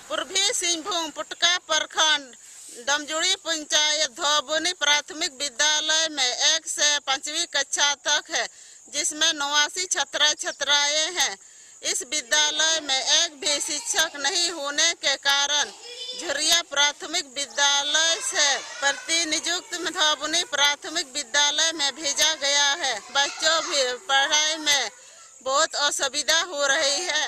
पूर्वी सिंहभूम पुटका प्रखंड डमजुड़ी पंचायत धोबुनी प्राथमिक विद्यालय में 1 से 5वीं कक्षा तक है, जिसमें 89 छात्र छात्राएं हैं। इस विद्यालय में एक भी शिक्षक नहीं होने के कारण झुरिया प्राथमिक विद्यालय से प्रतिनियुक्त धोबुनी प्राथमिक विद्यालय में भेजा गया है। बच्चों भी पढ़ाई में बहुत असुविधा हो रही है।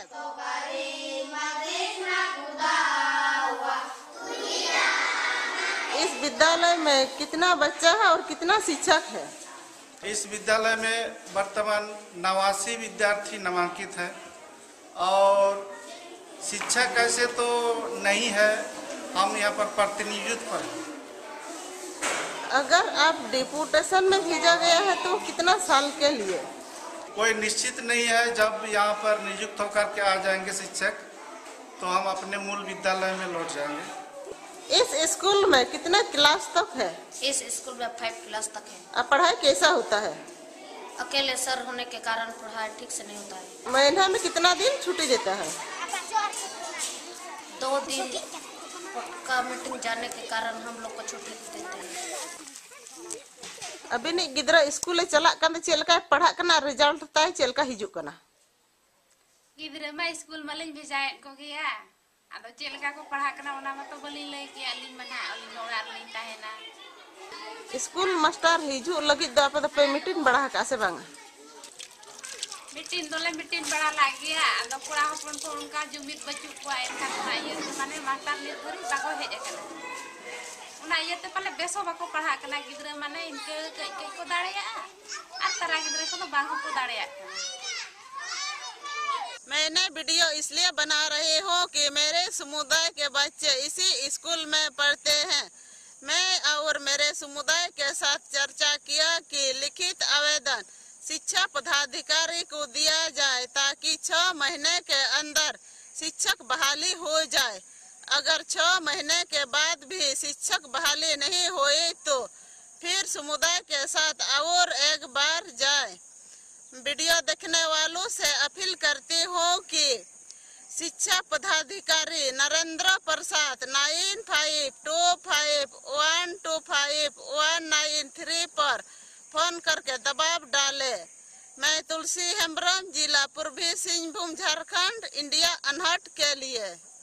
इस विद्यालय में कितना बच्चा है और कितना शिक्षक है? इस विद्यालय में वर्तमान 89 विद्यार्थी नामांकित हैं और शिक्षक ऐसे तो नहीं है, हम यहाँ पर प्रतिनियुक्त पर हैं। अगर आप डिप्यूटेशन में भेजा गया है तो कितना साल के लिए? कोई निश्चित नहीं है। जब यहाँ पर नियुक्त होकर के आ जाएंगे शिक्षक तो हम अपने मूल विद्यालय में लौट जाएंगे। इस स्कूल में कितना क्लास तक है? इस स्कूल में 5 क्लास तक है। अब पढ़ाई कैसा होता है? अकेले सर होने के कारण पढ़ाई ठीक से नहीं होता है। महीना में कितना दिन छुट्टी देता है? 2 दिन का मीटिंग जाने के कारण हम लोग को छुट्टी देते हैं। अभी नहीं गिद्रा स्कूल चला कना चेलका पढ़ा कना रिजल्ट ताय चेलका हिजु कना गिद्रा में स्कूल में लिंग भेजाए को गया आदो चेलका को पढ़ा कना ओना में तो बोली ले कि अली मना अली ओरार लिंग ताहेना स्कूल मास्टर हिजु लगी द आप पे मीटिंग बढ़ा का से बांगा मीटिंग बड़ा लाग गया आदो कोड़ा हपन को उनका जुमित बच्चों को एनका ना ये माने मास्टर ने धरी बाको हेज कना उना ये तो पहले बेसो बाको पढ़ा कना गिद्रा माने इनके कई को दाड़ेया आ तारा गिद्रा को तो बांगो को दाड़ेया। मैंने वीडियो इसलिए बना रही हूँ कि मेरे समुदाय के बच्चे इसी स्कूल में पढ़ते हैं। मैं और मेरे समुदाय के साथ चर्चा किया कि लिखित आवेदन शिक्षा पदाधिकारी को दिया जाए ताकि 6 महीने के अंदर शिक्षक बहाली हो जाए। अगर 6 महीने के बाद भी शिक्षक बहाली नहीं हुई तो फिर समुदाय के साथ और एक बार जाए। वीडियो देखने वालों से अपील करती हूँ कि शिक्षा पदाधिकारी नरेंद्र प्रसाद 9525125193 पर फोन करके दबाव डाले। मैं तुलसी हेम्ब्रम, जिला पूर्वी सिंहभूम, झारखंड, इंडिया अनहट के लिए।